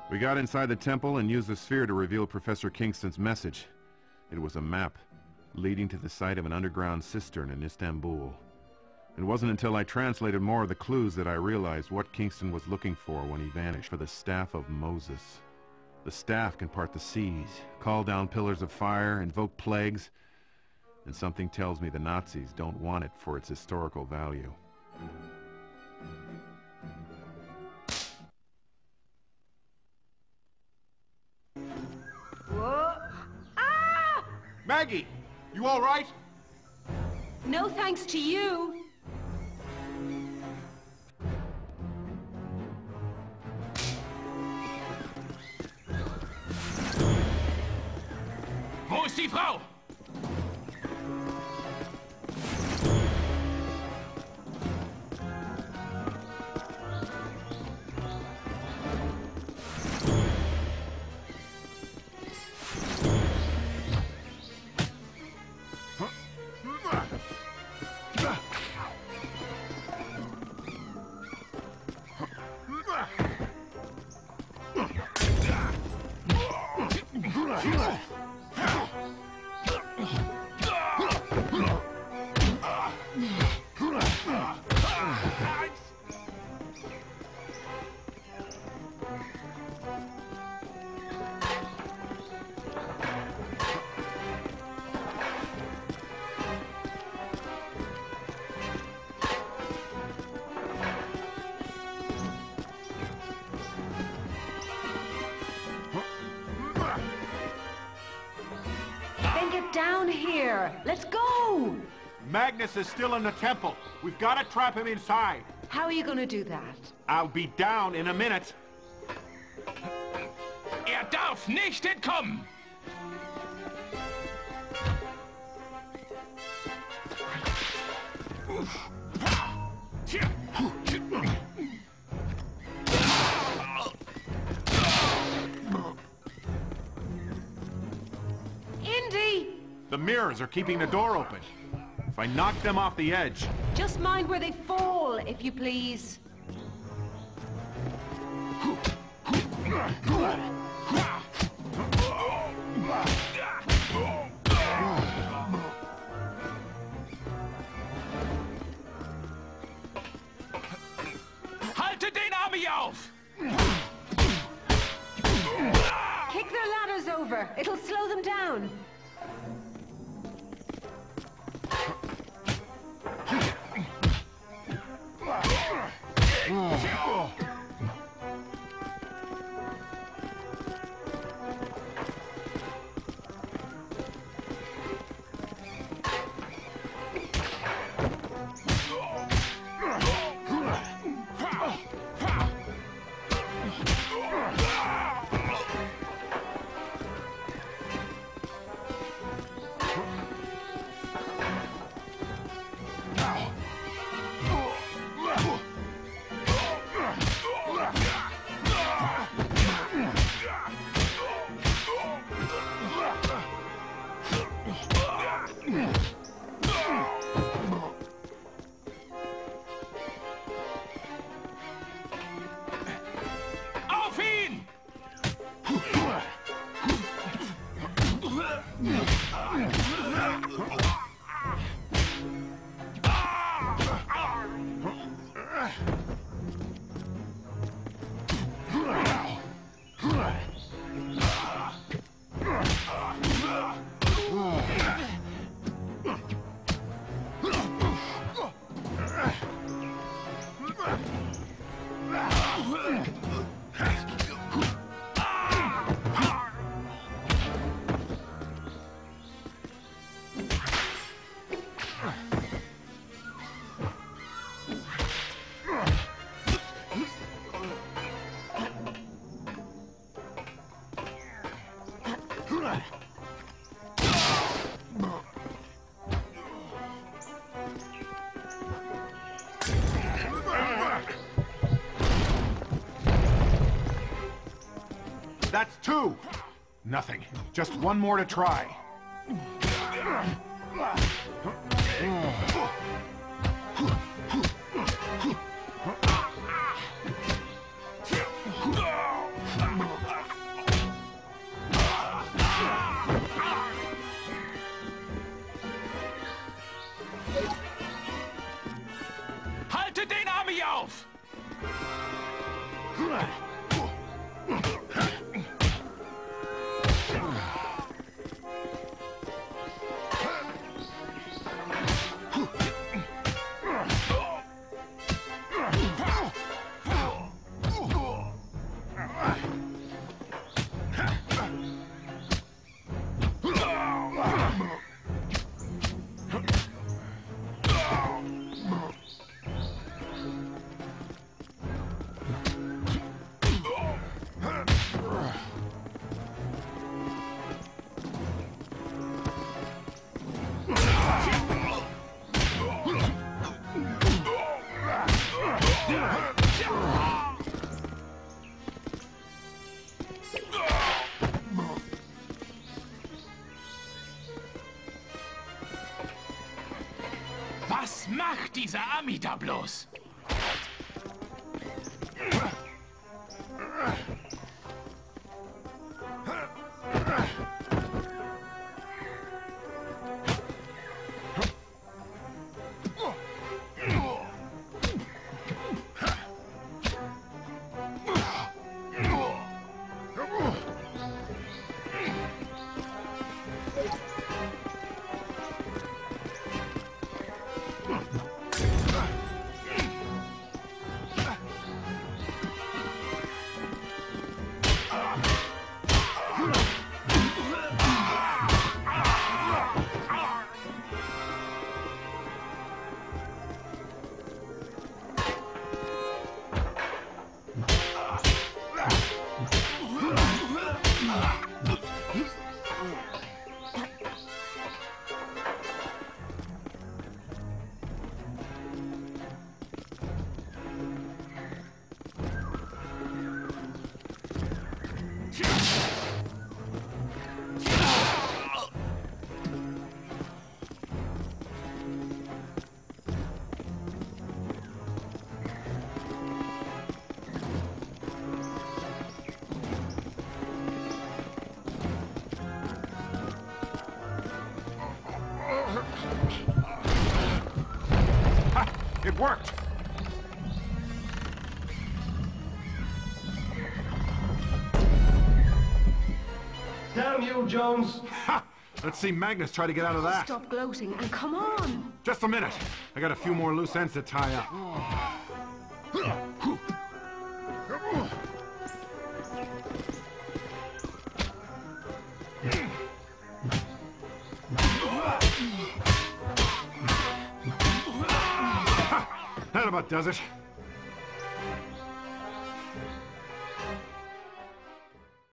We got inside the temple and used the sphere to reveal Professor Kingston's message. It was a map leading to the site of an underground cistern in Istanbul. It wasn't until I translated more of the clues that I realized what Kingston was looking for when he vanished. For the Staff of Moses. The staff can part the seas, call down pillars of fire, invoke plagues, and something tells me the Nazis don't want it for its historical value. Whoa! Ah! Maggie, you all right? No thanks to you. Wo ist die Frau? Down here. Let's go. Magnus is still in the temple. We've got to trap him inside. How are you going to do that? I'll be down in a minute. Darf nicht entkommen! Indy! The mirrors are keeping the door open. If I knock them off the edge... Just mind where they fall, if you please. Haltet den Army auf! Kick their ladders over. It'll slow them down. Auf ihn! That's two! Nothing. Just one more to try. Was macht dieser Ami da bloß? It worked! Damn you, Jones! Ha! Let's see Magnus try to get out of that. Stop gloating and come on. Just a minute. I got a few more loose ends to tie up. That about does it.